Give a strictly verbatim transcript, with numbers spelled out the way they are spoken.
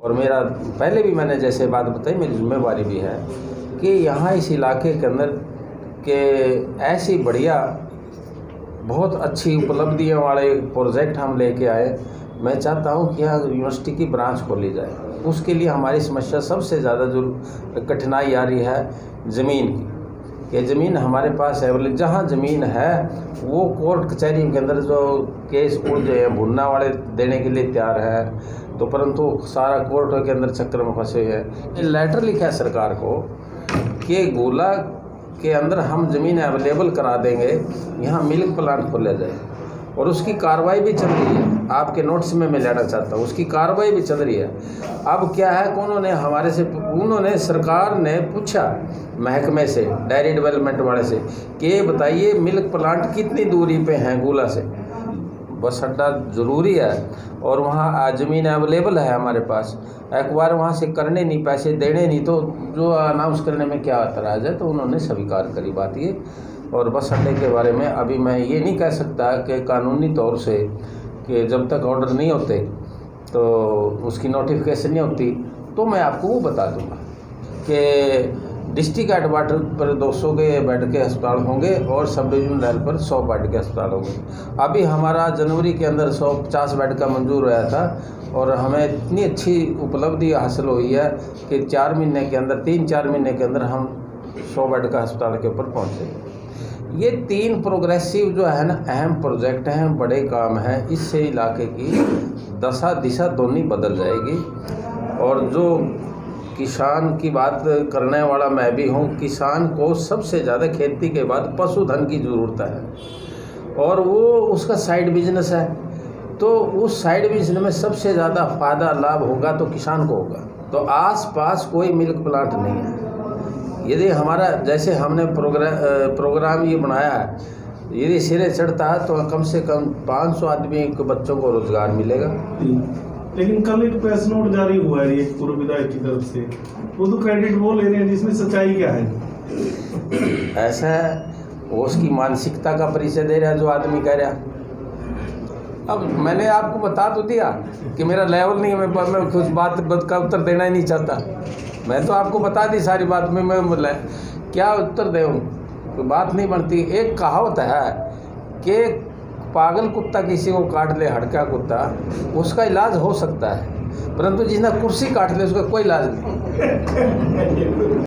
और मेरा पहले भी मैंने जैसे बात बताई, मेरी जिम्मेवारी भी है कि यहाँ इस इलाके के अंदर के ऐसी बढ़िया बहुत अच्छी उपलब्धियों वाले प्रोजेक्ट हम लेके आए। मैं चाहता हूँ कि यहाँ यूनिवर्सिटी की ब्रांच खोली जाए। उसके लिए हमारी समस्या सबसे ज़्यादा जो कठिनाई आ रही है ज़मीन की, कि ज़मीन हमारे पास अवेलेबल जहाँ ज़मीन है वो कोर्ट कचहरी के अंदर जो केस उलझे हैं भुनना वाले देने के लिए तैयार है, तो परंतु सारा कोर्ट के अंदर चक्कर में फंसे हैं। लेटर लिखा है सरकार को कि गोला के अंदर हम ज़मीन अवेलेबल करा देंगे, यहाँ मिल्क प्लांट खोला जाए, और उसकी कार्रवाई भी चल रही है। आपके नोट्स में मैं लेना चाहता हूँ, उसकी कार्रवाई भी चल रही है। अब क्या है कि उन्होंने हमारे से उन्होंने सरकार ने पूछा महकमे से, डेयरी डेवलपमेंट वाले से, कि बताइए मिल्क प्लांट कितनी दूरी पे हैं गोला से। बस अड्डा ज़रूरी है और वहाँ ज़मीन अवेलेबल है हमारे पास। एक बार वहाँ से करने नहीं, पैसे देने नहीं, तो जो अनाउंस करने में क्या एतराज़ है, तो उन्होंने स्वीकार करी बात ये। और बस अड्डे के बारे में अभी मैं ये नहीं कह सकता कि कानूनी तौर से कि जब तक ऑर्डर नहीं होते तो उसकी नोटिफिकेशन नहीं होती, तो मैं आपको वो बता दूंगा कि डिस्ट्रिक्ट हेडक्वार्टर पर दो सौ के बेड के अस्पताल होंगे और सब डिवीजन लेवल पर सौ बेड के अस्पताल होंगे। अभी हमारा जनवरी के अंदर सौ पचास बेड का मंजूर हुआ था और हमें इतनी अच्छी उपलब्धि हासिल हुई है कि चार महीने के अंदर तीन चार महीने के अंदर हम सौ बेड का अस्पताल के ऊपर पहुँचे। ये तीन प्रोग्रेसिव जो है ना अहम प्रोजेक्ट हैं, बड़े काम हैं। इससे इलाके की दशा दिशा दोनों बदल जाएगी। और जो किसान की बात करने वाला मैं भी हूँ, किसान को सबसे ज़्यादा खेती के बाद पशुधन की ज़रूरत है और वो उसका साइड बिजनेस है, तो उस साइड बिजनेस में सबसे ज़्यादा फ़ायदा लाभ होगा तो किसान को होगा। तो आसपास कोई मिल्क प्लांट नहीं है। यदि हमारा जैसे हमने प्रोग्राम प्रोग्राम ये बनाया है, यदि सिरे चढ़ता है तो कम से कम पाँच सौ आदमी के बच्चों को रोजगार मिलेगा। लेकिन कल एक प्रेस नोट जारी हुआ है एक पूर्व विधायक की तरफ से, वो तो क्रेडिट वो ले रहे हैं, जिसमें सच्चाई क्या है? ऐसा है, वो उसकी मानसिकता का परिचय दे रहा है जो आदमी कह रहा है। अब मैंने आपको बता तो दिया कि मेरा लेवल नहीं है, मैं, मैं कुछ बात, बात का उत्तर देना ही नहीं चाहता। मैं तो आपको बता दी सारी बात में, मैं बोला क्या उत्तर दूँ, कोई बात नहीं बनती। एक कहावत है कि पागल कुत्ता किसी को काट ले, हड़का कुत्ता, उसका इलाज हो सकता है, परंतु जिसने कुर्सी काट ले उसका कोई इलाज नहीं।